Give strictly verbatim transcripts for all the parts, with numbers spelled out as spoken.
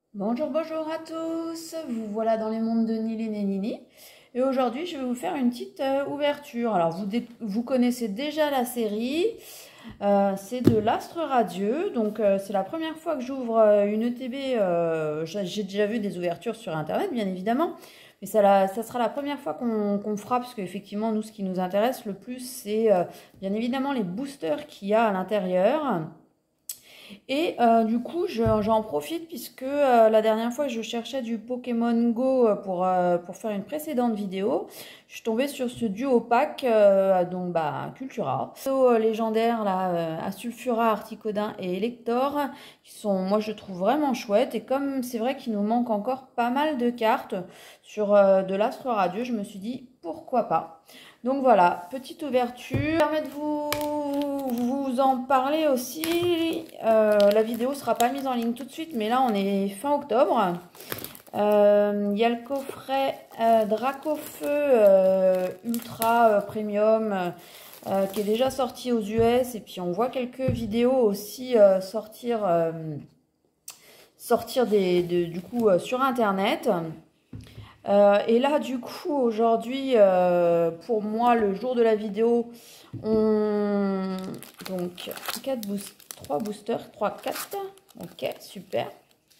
Bonjour, bonjour à tous, vous voilà dans les mondes de Nili et Nini. Et aujourd'hui, je vais vous faire une petite euh, ouverture. Alors, vous, vous connaissez déjà la série, euh, c'est de l'Astre Radieux. Donc, euh, c'est la première fois que j'ouvre euh, une E T B. Euh, J'ai déjà vu des ouvertures sur Internet, bien évidemment. Mais ça, la, ça sera la première fois qu'on qu'on fera, parce qu'effectivement, nous, ce qui nous intéresse le plus, c'est euh, bien évidemment les boosters qu'il y a à l'intérieur. Et euh, du coup, j'en profite puisque euh, la dernière fois, je cherchais du Pokémon Go pour, euh, pour faire une précédente vidéo. Je suis tombée sur ce duo pack, euh, donc bah, Cultura. Euh, légendaires, là, euh, Asulfura, Articodin et Elector, qui sont, moi, je trouve vraiment chouettes. Et comme c'est vrai qu'il nous manque encore pas mal de cartes sur euh, de l'Astre Radieux, je me suis dit, pourquoi pas. Donc voilà, petite ouverture. Permet de vous, vous en parler aussi. Euh, la vidéo ne sera pas mise en ligne tout de suite, mais là on est fin octobre. Euh, Il y a le coffret euh, Dracofeu euh, Ultra euh, Premium euh, qui est déjà sorti aux U S. Et puis on voit quelques vidéos aussi euh, sortir, euh, sortir des, de, du coup euh, sur Internet. Euh, et là, du coup, aujourd'hui, euh, pour moi, le jour de la vidéo, on... Donc, quatre boost... trois boosters, trois, quatre. Ok, super.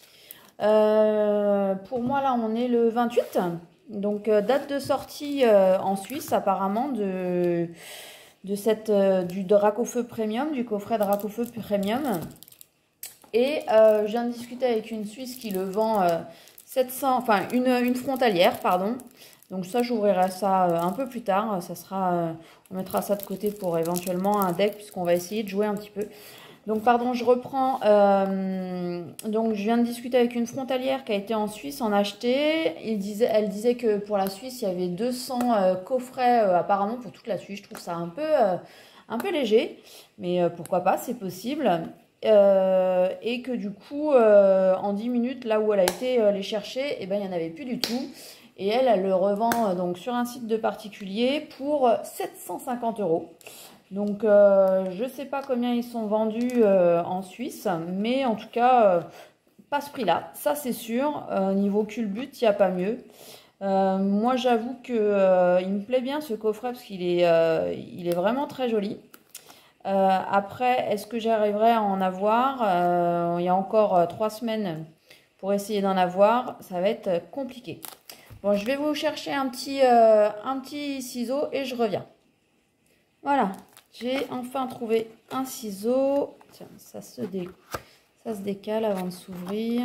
Euh, pour moi, là, on est le vingt-huit. Donc, euh, date de sortie euh, en Suisse, apparemment, de, de cette, euh, du Dracofeu Premium, du coffret Dracofeu Premium. Et euh, je viens de discuter avec une Suisse qui le vend euh, sept cents, enfin une, une frontalière, pardon. Donc ça, j'ouvrirai ça euh, un peu plus tard. Ça sera, euh, on mettra ça de côté pour éventuellement un deck, puisqu'on va essayer de jouer un petit peu. Donc pardon, je reprends. Euh, donc je viens de discuter avec une frontalière qui a été en Suisse en acheter. Il disait, elle disait que pour la Suisse, il y avait deux cents euh, coffrets euh, apparemment pour toute la Suisse. Je trouve ça un peu, euh, un peu léger, mais euh, pourquoi pas, c'est possible. Euh, et que du coup, euh, en dix minutes, là où elle a été euh, les chercher, eh ben, il n'y en avait plus du tout. Et elle, elle le revend euh, donc sur un site de particulier pour sept cent cinquante euros. Donc, euh, je ne sais pas combien ils sont vendus euh, en Suisse, mais en tout cas, euh, pas ce prix-là. Ça, c'est sûr. Euh, niveau culbute, il n'y a pas mieux. Euh, moi, j'avoue que euh, il me plaît bien ce coffret parce qu'il est, euh, il est vraiment très joli. Euh, après, est-ce que j'arriverai à en avoir euh, il y a encore euh, trois semaines pour essayer d'en avoir. Ça va être compliqué. Bon, je vais vous chercher un petit, euh, un petit ciseau et je reviens. Voilà, j'ai enfin trouvé un ciseau. Tiens, ça se, dé... ça se décale avant de s'ouvrir.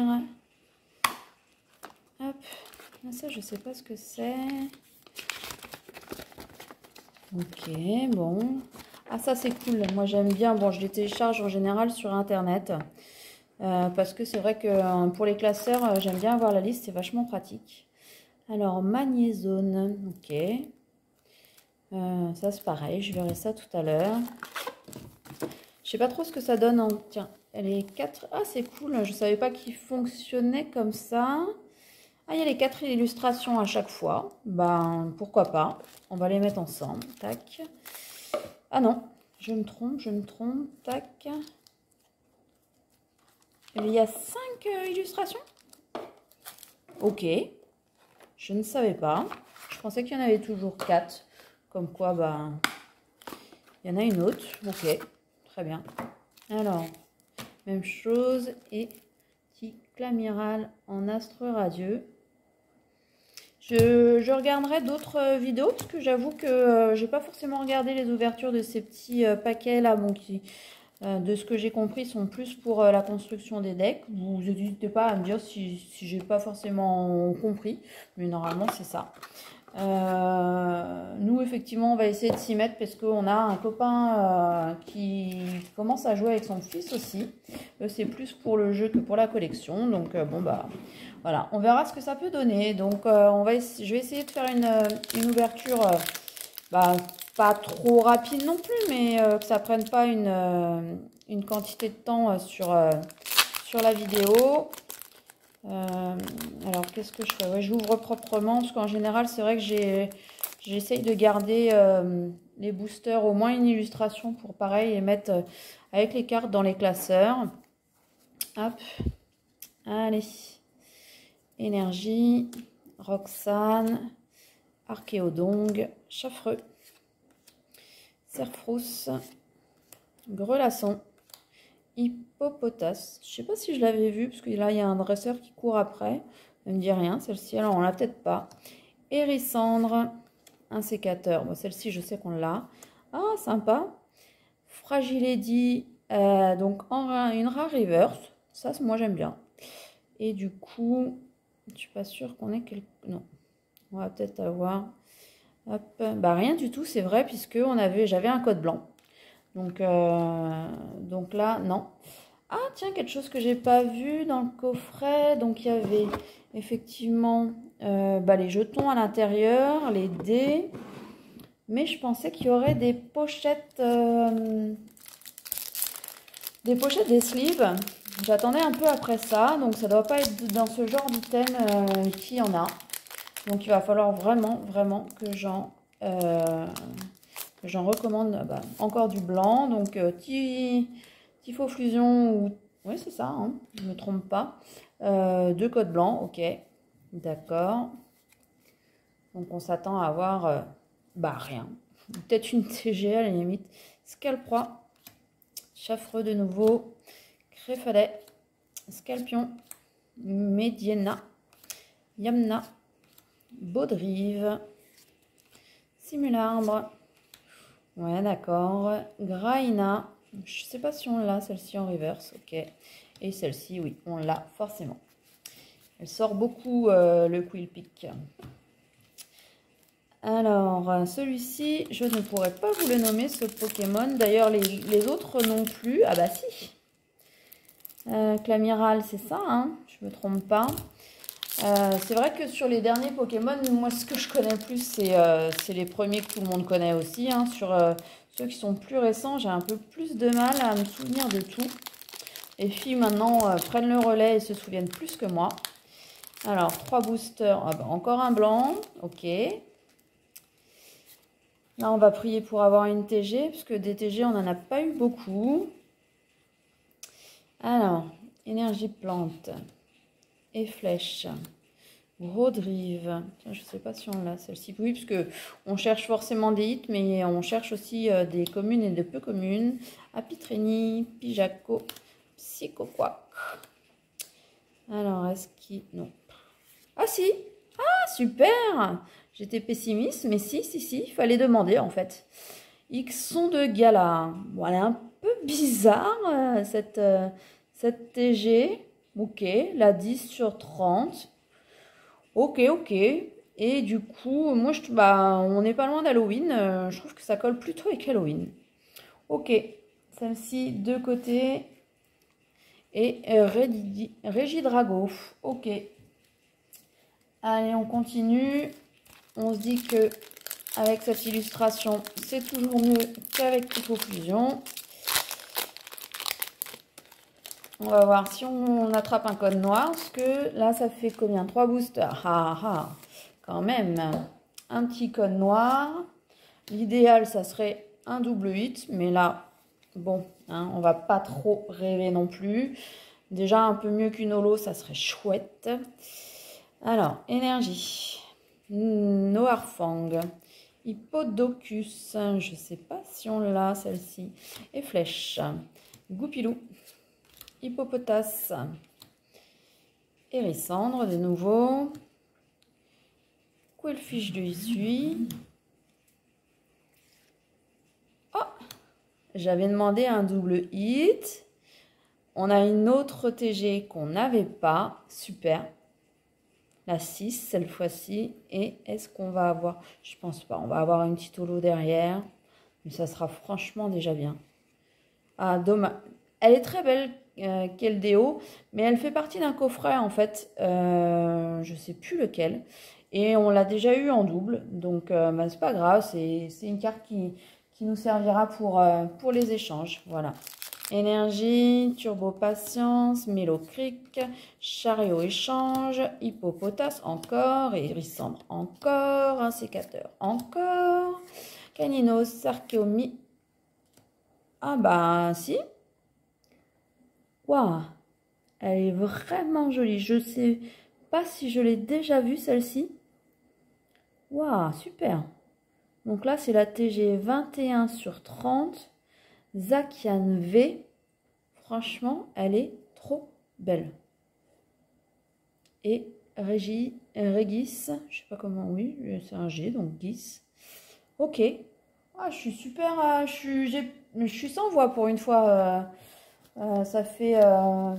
Hop, ça je sais pas ce que c'est. Ok, bon. Ah, ça c'est cool, moi j'aime bien. Bon, je les télécharge en général sur Internet. Euh, parce que c'est vrai que euh, pour les classeurs, euh, j'aime bien avoir la liste, c'est vachement pratique. Alors, magnézone, ok. Euh, ça c'est pareil, je verrai ça tout à l'heure. Je sais pas trop ce que ça donne en... Tiens, elle est quatre... Ah, c'est cool, je savais pas qu'il fonctionnait comme ça. Ah, il y a les quatre illustrations à chaque fois. Ben, pourquoi pas. On va les mettre ensemble. Tac. Ah non, je me trompe, je me trompe. Tac. Il y a cinq euh, illustrations? Ok. Je ne savais pas. Je pensais qu'il y en avait toujours quatre. Comme quoi, bah, il y en a une autre. Ok, très bien. Alors, même chose. Et petit clamiral en astre radieux. Je, je regarderai d'autres vidéos parce que j'avoue que euh, j'ai pas forcément regardé les ouvertures de ces petits euh, paquets là, bon, qui, euh, de ce que j'ai compris, sont plus pour euh, la construction des decks. Vous n'hésitez pas à me dire si, si j'ai pas forcément compris, mais normalement c'est ça. Euh, nous effectivement on va essayer de s'y mettre parce qu'on a un copain euh, qui commence à jouer avec son fils aussi. C'est plus pour le jeu que pour la collection, donc euh, bon bah voilà, on verra ce que ça peut donner. Donc euh, on va je vais essayer de faire une, une ouverture euh, bah, pas trop rapide non plus, mais euh, que ça prenne pas une, euh, une quantité de temps euh, sur, euh, sur la vidéo. Euh, alors, qu'est-ce que je fais? Ouais, j'ouvre proprement, parce qu'en général, c'est vrai que j'ai, j'essaye de garder euh, les boosters au moins une illustration pour, pareil, les mettre euh, avec les cartes dans les classeurs. Hop, allez, Énergie, Roxane, Archéodongue, Chaffreux, Cerfrousse, Grelasson, Hippopotas. Je sais pas si je l'avais vu, parce que là, il y a un dresseur qui court après. Elle me dit rien, celle-ci. Alors, on l'a peut-être pas. Hérissandre, un sécateur. Bon, celle-ci, je sais qu'on l'a. Ah, sympa. Fragiledy, euh, donc en, une rare reverse. Ça, moi, j'aime bien. Et du coup, je suis pas sûre qu'on ait quelque... Non. On va peut-être avoir... Hop. Bah, rien du tout, c'est vrai, puisque on avait, j'avais un code blanc. Donc, euh, donc là, non. Ah, tiens, quelque chose que j'ai pas vu dans le coffret. Donc, il y avait effectivement euh, bah, les jetons à l'intérieur, les dés. Mais je pensais qu'il y aurait des pochettes, euh, des pochettes, des sleeves. J'attendais un peu après ça. Donc, ça doit pas être dans ce genre d'item euh, qu'il y en a. Donc, il va falloir vraiment, vraiment que j'en... Euh, J'en recommande bah, encore du blanc. Donc, euh, Tifo Fusion ou... Oui, c'est ça, hein, je ne me trompe pas. Euh, deux codes blancs, ok. D'accord. Donc, on s'attend à avoir... Euh, bah, rien. Peut-être une T G à la limite. Scalproie. Chaffreux de nouveau. Créfalet. Scalpion. Mediena. Yamna. Baudrive. Simularbre. Ouais, d'accord. Graina. Je ne sais pas si on l'a, celle-ci en reverse. Ok. Et celle-ci, oui, on l'a forcément. Elle sort beaucoup, euh, le Quill Pick. Alors, celui-ci, je ne pourrais pas vous le nommer, ce Pokémon. D'ailleurs, les, les autres non plus. Ah bah si. Euh, Clamiral, c'est ça, hein, je ne me trompe pas. Euh, c'est vrai que sur les derniers Pokémon, moi, ce que je connais plus, c'est euh, les premiers que tout le monde connaît aussi. Hein. Sur euh, ceux qui sont plus récents, j'ai un peu plus de mal à me souvenir de tout. Les filles, maintenant, euh, prennent le relais et se souviennent plus que moi. Alors, trois boosters. Ah bah, encore un blanc. Ok. Là, on va prier pour avoir une T G, parce que des T G, on n'en a pas eu beaucoup. Alors, énergie plante et flèche. Rodrive. Je ne sais pas si on l'a, celle-ci. Oui, parce que on cherche forcément des hits, mais on cherche aussi euh, des communes et de peu communes. Apitrénie, Pijaco, Psychoquac. Alors, est-ce qu'il... Non. Ah si! Ah, super! J'étais pessimiste, mais si, si, si, il fallait demander, en fait. Xon de Gala. Bon, elle est un peu bizarre, euh, cette, euh, cette T G. Ok, la dix sur trente. Ok, ok. Et du coup, moi, je, bah, on n'est pas loin d'Halloween. Euh, je trouve que ça colle plutôt avec Halloween. Ok, celle-ci, de côté. Et euh, Régidrago. Ok. Allez, on continue. On se dit que avec cette illustration, c'est toujours mieux qu'avec Tifo Fusion. On va voir si on attrape un code noir. Parce que là, ça fait combien? Trois boosters. Ah, ah, quand même. Un petit code noir. L'idéal, ça serait un double hit. Mais là, bon, hein, on va pas trop rêver non plus. Déjà, un peu mieux qu'une holo, ça serait chouette. Alors, énergie. Noirfang. Hippodocus. Je ne sais pas si on l'a, celle-ci. Et flèche. Goupilou. Hippopotas. Hérissandre, de nouveau. Quillfish de Issui. Oh! J'avais demandé un double hit. On a une autre T G qu'on n'avait pas. Super. La six, cette fois-ci. Et est-ce qu'on va avoir... Je pense pas. On va avoir une petite holo derrière. Mais ça sera franchement déjà bien. Ah, dommage. Elle est très belle, euh, Keldeo. Mais elle fait partie d'un coffret, en fait. Euh, je ne sais plus lequel. Et on l'a déjà eu en double. Donc, euh, bah, c'est pas grave. C'est une carte qui, qui nous servira pour, euh, pour les échanges. Voilà. Énergie, Turbo Patience, Mélocric, Chariot Échange, Hippopotas encore, et Hérissandre encore, un sécateur encore, Caninos, Archéomie. Ah bah si. Waouh, elle est vraiment jolie. Je sais pas si je l'ai déjà vue celle-ci. Waouh, super. Donc là, c'est la T G vingt et un sur trente. Zakian V. Franchement, elle est trop belle. Et Régi, Régis, je sais pas comment, oui, c'est un G, donc Gis. Ok. Ah, je suis super, euh, je, suis, je suis sans voix pour une fois. Euh, euh, ça fait euh,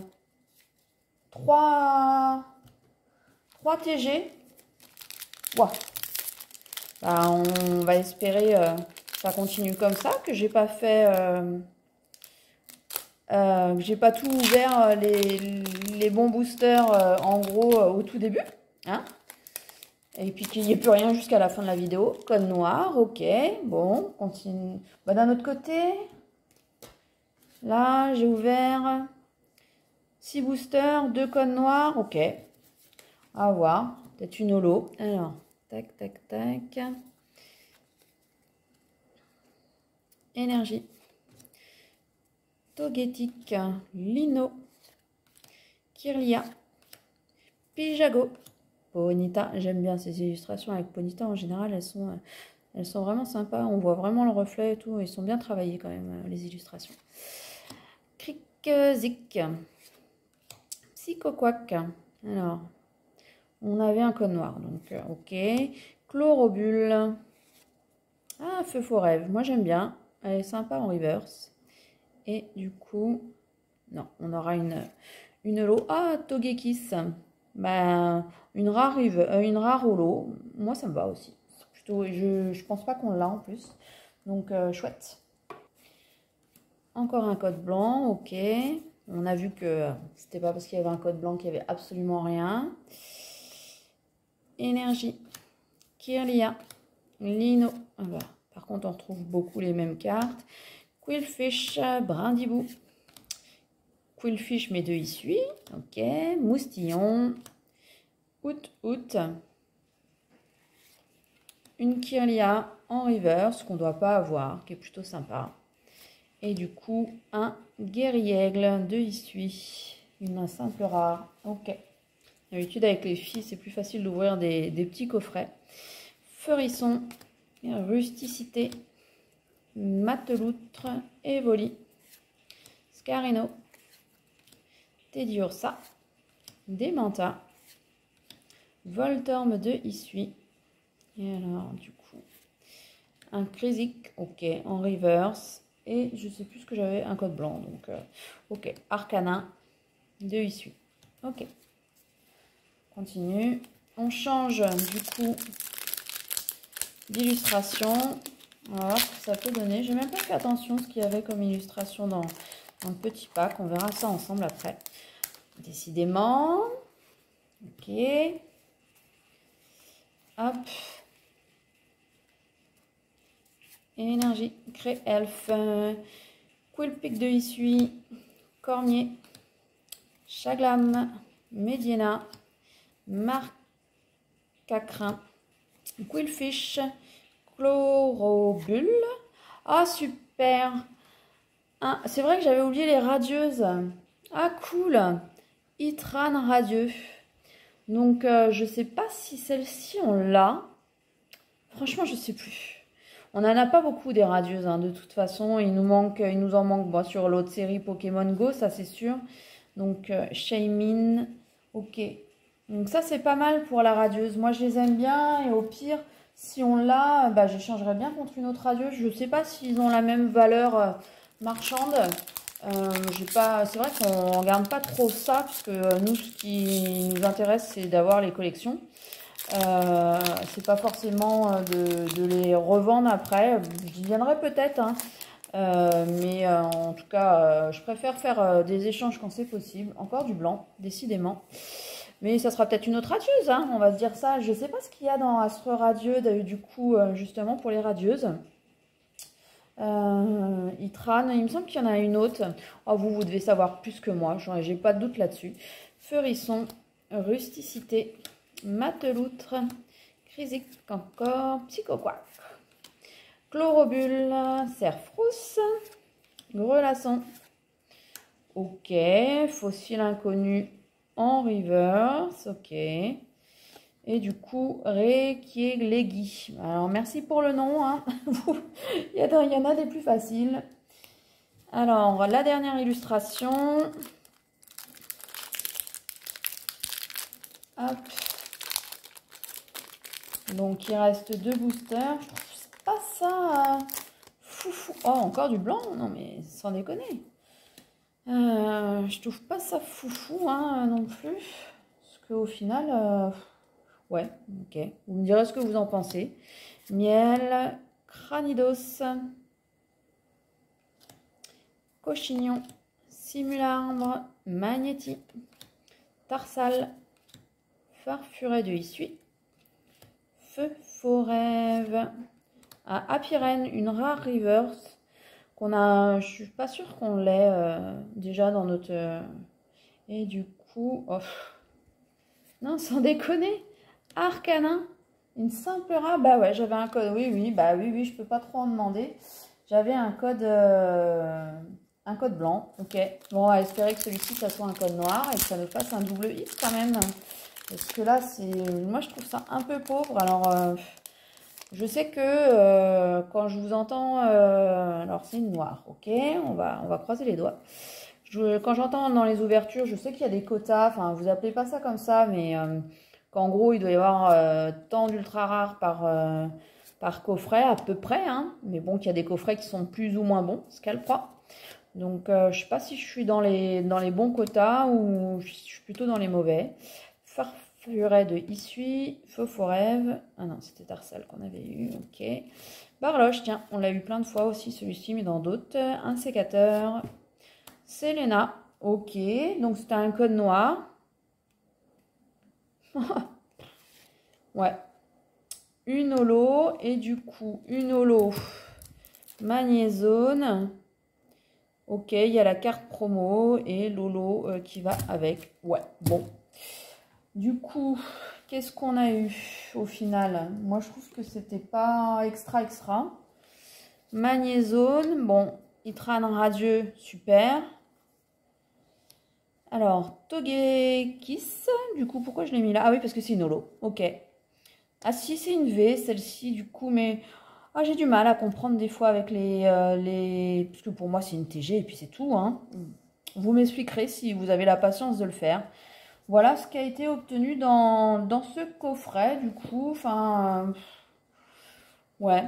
trois T G. Wow. Bah, on va espérer euh, que ça continue comme ça, que j'ai pas fait... Euh, Euh, j'ai pas tout ouvert les, les bons boosters euh, en gros euh, au tout début, hein, et puis qu'il n'y ait plus rien jusqu'à la fin de la vidéo. Code noir, ok, bon, continue. Bah, d'un autre côté, là j'ai ouvert six boosters, deux codes noirs, ok, à voir, peut-être une holo. Alors, tac, tac, tac, énergie. Togetic, Lino, Kirlia, Pijago, Ponyta. J'aime bien ces illustrations avec Ponyta. En général, elles sont, elles sont vraiment sympas. On voit vraiment le reflet et tout. Ils sont bien travaillés quand même, les illustrations. Crickzik, Psychoquack. Alors, on avait un code noir. Donc, ok. Chlorobule. Ah, Feu Faux Rêve. Moi, j'aime bien. Elle est sympa en reverse. Et du coup, non, on aura une, une holo. Ah, Togekiss. Ben, une rare, une rare holo. Moi, ça me va aussi. Plutôt, je, je pense pas qu'on l'a en plus. Donc, euh, chouette. Encore un code blanc. Ok. On a vu que c'était pas parce qu'il y avait un code blanc qu'il y avait absolument rien. Énergie. Kirlia. Lino. Ah bah, par contre, on retrouve beaucoup les mêmes cartes. Quillfish. Brindibou. Quillfish, mes deux issues. Ok. Moustillon. Out, out. Une Kirlia en reverse qu'on ne doit pas avoir, qui est plutôt sympa. Et du coup, un Guerriègle de issues. Une simple rare. Ok. D'habitude, avec les filles, c'est plus facile d'ouvrir des, des petits coffrets. Feurisson. Rusticité. Mateloutre. Evoli. Scarino. Teddiursa. Demanta. Voltorme de issues. Et alors, du coup, un Krizik, ok, en reverse. Et je sais plus ce que j'avais, un code blanc. Donc, euh, ok, Arcana, de issues. Ok. Continue. On change, du coup, d'illustration. On va voir ce que ça peut donner. J'ai même pas fait attention à ce qu'il y avait comme illustration dans, dans le petit pack. On verra ça ensemble après. Décidément. Ok. Hop. Énergie, Cré Elf, Quillpic de Issuie, Cormier, Chaglam, Mediena, Marcacrin, Quillfish, Chlorobule. Ah, super! Ah, c'est vrai que j'avais oublié les radieuses. Ah, cool! Itran radieux. Donc, euh, je sais pas si celle-ci, on l'a. Franchement, je sais plus. On n'en a pas beaucoup des radieuses, hein. De toute façon, il nous manque, il nous en manque bon, sur l'autre série Pokémon Go, ça c'est sûr. Donc, euh, Shaymin, ok. Donc ça c'est pas mal pour la radieuse. Moi je les aime bien et au pire, si on l'a, bah, j'échangerais bien contre une autre radieuse. Je sais pas s'ils ont la même valeur euh, marchande. Euh, j'ai pas, c'est vrai qu'on regarde pas trop ça parce que nous, ce qui nous intéresse, c'est d'avoir les collections. Euh, c'est pas forcément de, de les revendre après. J'y viendrai peut-être, hein. euh, mais euh, en tout cas, euh, je préfère faire euh, des échanges quand c'est possible. Encore du blanc, décidément. Mais ça sera peut-être une autre radieuse, hein, on va se dire ça. Je sais pas ce qu'il y a dans Astre Radieux, du coup, euh, justement pour les radieuses. Euh, Itran, il me semble qu'il y en a une autre. Oh, vous, vous devez savoir plus que moi, j'ai pas de doute là-dessus. Feurisson, Rusticité. Mateloutre, Krizik encore, Psychoquack, Chlorobule, Cerfrousse, Grelasson, ok, Fossile inconnu, en reverse, ok. Et du coup, Rekielegi. Alors, merci pour le nom, hein. il, y a, il y en a des plus faciles. Alors, la dernière illustration. Hop. Donc, il reste deux boosters. Je trouve pas ça foufou. Oh, encore du blanc? Non, mais sans déconner. Euh, je trouve pas ça foufou, hein, non plus. Parce qu'au final, euh, ouais, ok. Vous me direz ce que vous en pensez. Miel, Cranidos, Cochignon, Simularbre, Magnéti, Tarsal, Farfuret de Issui, Feu Forêve, à Apirène, une rare reverse qu'on a, je suis pas sûre qu'on l'ait euh, déjà dans notre... Euh, et du coup, oh, non, sans déconner, Arcanin, une simple rare, bah ouais, j'avais un code, oui, oui, bah oui, oui, je peux pas trop en demander. J'avais un code, euh, un code blanc, ok. Bon, à espérer que celui-ci, ça soit un code noir et que ça me fasse un double X quand même. Parce que là, c'est, moi, je trouve ça un peu pauvre. Alors, euh, je sais que euh, quand je vous entends, euh, alors c'est une noire, ok, on va, on va croiser les doigts. Je, quand j'entends dans les ouvertures, je sais qu'il y a des quotas, enfin, vous appelez pas ça comme ça, mais euh, qu'en gros, il doit y avoir euh, tant d'ultra rares par... Euh, par coffret à peu près, hein, mais bon, qu'il y a des coffrets qui sont plus ou moins bons, ce qu'elle croit. Donc, euh, je sais pas si je suis dans les, dans les bons quotas ou je suis plutôt dans les mauvais. Farfuret de Issui, Feu Forêve, ah non, c'était Tarsal qu'on avait eu, ok. Barloche, tiens, on l'a eu plein de fois aussi celui-ci, mais dans d'autres. Un sécateur, Selena, ok, donc c'était un code noir. Ouais. Une holo et du coup une holo magnézone. Ok, il y a la carte promo et l'holo euh, qui va avec. Ouais, bon. Du coup, qu'est-ce qu'on a eu au final? Moi, je trouve que c'était pas extra extra. Magnézone, bon, Itran radieux, super. Alors, Togekiss, du coup, pourquoi je l'ai mis là? Ah oui, parce que c'est une holo. Ok. Ah si, c'est une V, celle-ci, du coup, mais ah, j'ai du mal à comprendre des fois avec les... Euh, les... Parce que pour moi, c'est une T G et puis c'est tout, hein. Vous m'expliquerez si vous avez la patience de le faire. Voilà ce qui a été obtenu dans, dans ce coffret, du coup, enfin... Euh, ouais.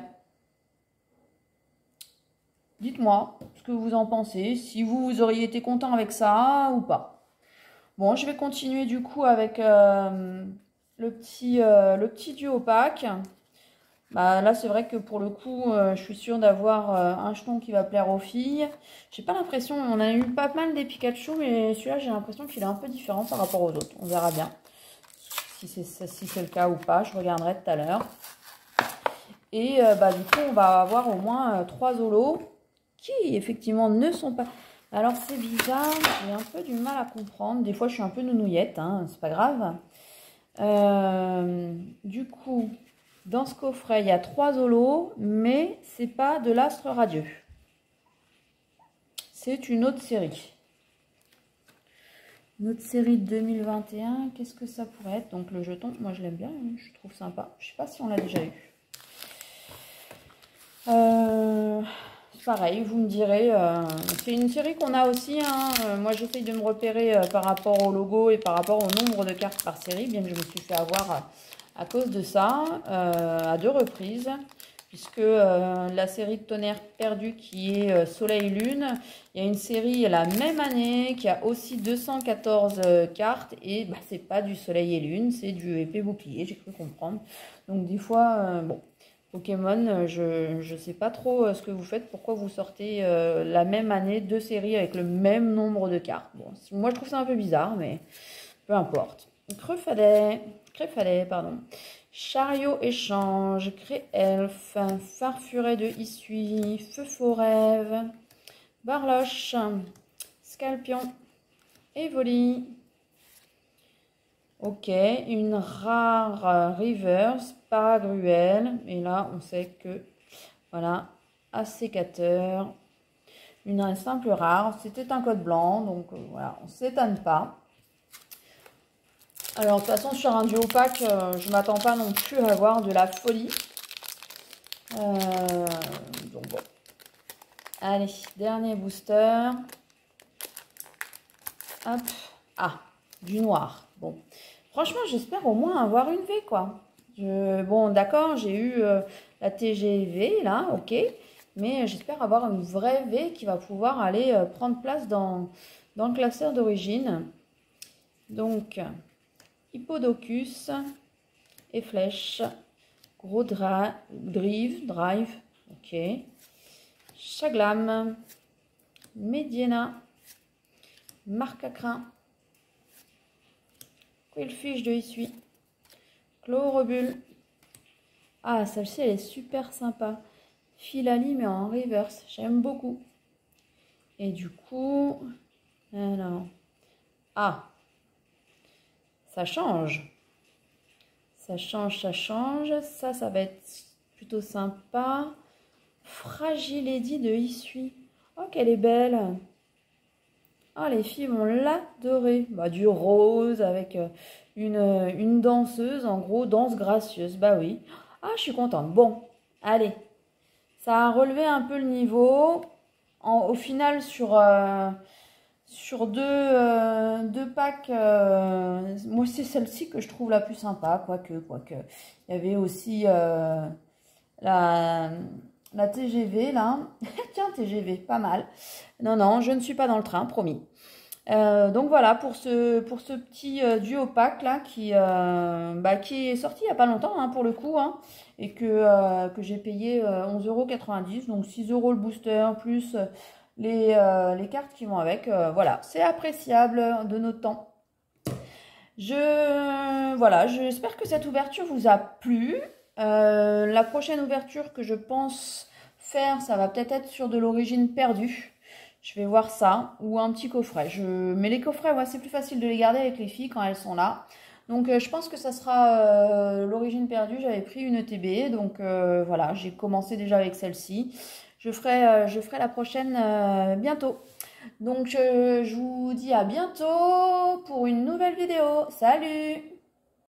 Dites-moi ce que vous en pensez, si vous, vous auriez été content avec ça ou pas. Bon, je vais continuer du coup avec... Euh, le petit, euh, le petit duo pack. Bah, là, c'est vrai que pour le coup, euh, je suis sûre d'avoir euh, un jeton qui va plaire aux filles. J'ai pas l'impression, on a eu pas mal des Pikachu, mais celui-là, j'ai l'impression qu'il est un peu différent par rapport aux autres. On verra bien si c'est si c'est le cas ou pas. Je regarderai tout à l'heure. Et euh, bah, du coup, on va avoir au moins euh, trois holos qui, effectivement, ne sont pas... Alors, c'est bizarre, j'ai un peu du mal à comprendre. Des fois, je suis un peu nounouillette, hein, c'est pas grave. Euh, du coup, dans ce coffret, il y a trois holos, mais c'est pas de l'astre radieux. C'est une autre série. Une autre série de deux mille vingt et un. Qu'est-ce que ça pourrait être? Donc le jeton, moi je l'aime bien, je trouve sympa. Je sais pas si on l'a déjà eu. Euh, pareil, vous me direz. Euh, c'est une série qu'on a aussi. Hein. Euh, moi j'essaye de me repérer euh, par rapport au logo et par rapport au nombre de cartes par série, bien que je me suis fait avoir... Euh, à cause de ça, euh, à deux reprises, puisque euh, la série de Tonnerre perdu qui est euh, Soleil-Lune, il y a une série la même année qui a aussi deux cent quatorze euh, cartes, et bah, c'est pas du Soleil et Lune, c'est du épée bouclier, j'ai cru comprendre. Donc des fois, euh, bon, Pokémon, je ne sais pas trop euh, ce que vous faites, pourquoi vous sortez euh, la même année deux séries avec le même nombre de cartes. Bon, moi je trouve ça un peu bizarre, mais peu importe. Crefalais, Crefalais, pardon. Chariot échange, Cré-Elfe, Farfuret de Issui, Feu Forêve, Barloche, Scalpion, Evoli. Ok, une rare reverse, Paragruel. Et là, on sait que, voilà, assécateur. Une simple rare, c'était un code blanc, donc euh, voilà, on ne s'étonne pas. Alors, de toute façon, sur un duo pack, euh, je ne m'attends pas non plus à avoir de la folie. Euh, donc bon. Allez, dernier booster. Hop. Ah, du noir. Bon. Franchement, j'espère au moins avoir une V, quoi. Je, bon, d'accord, j'ai eu euh, la T G V, là, ok. Mais j'espère avoir une vraie V qui va pouvoir aller euh, prendre place dans, dans le classeur d'origine. Donc, Hippodocus et Flèche. Gros dra drive, drive, ok. Chaglam, Mediana, Marcacrin, Quillfish de Issui, Chlorobule. Ah, celle-ci, elle est super sympa. Filali, mais en reverse, j'aime beaucoup. Et du coup, alors, ah, ça change. Ça change, ça change. Ça, ça va être plutôt sympa. Fragile Lady de Issui. Oh, qu'elle est belle. Ah, les filles vont l'adorer. Bah, du rose avec une, une danseuse, en gros, danse gracieuse. Bah oui. Ah, je suis contente. Bon, allez. Ça a relevé un peu le niveau. En, au final, sur, euh, sur deux, euh, deux packs, euh, moi, c'est celle-ci que je trouve la plus sympa. Quoique, quoique. Il y avait aussi euh, la... La T G V, là. Tiens, T G V, pas mal. Non, non, je ne suis pas dans le train, promis. Euh, donc voilà, pour ce, pour ce petit euh, duo pack, là, qui, euh, bah, qui est sorti il n'y a pas longtemps, hein, pour le coup, hein, et que, euh, que j'ai payé euh, onze euros quatre-vingt-dix, donc six euros le booster, plus les, euh, les cartes qui vont avec. Euh, voilà, c'est appréciable de notre temps. Je, voilà, j'espère que cette ouverture vous a plu. Euh, la prochaine ouverture que je pense faire, ça va peut-être être sur de l'origine perdue. Je vais voir ça, ou un petit coffret. Je... Mais les coffrets, ouais, c'est plus facile de les garder avec les filles quand elles sont là. Donc euh, je pense que ça sera euh, l'origine perdue. J'avais pris une E T B, donc euh, voilà, j'ai commencé déjà avec celle-ci. Je ferai, euh, je ferai la prochaine euh, bientôt. Donc je, je vous dis à bientôt pour une nouvelle vidéo. Salut!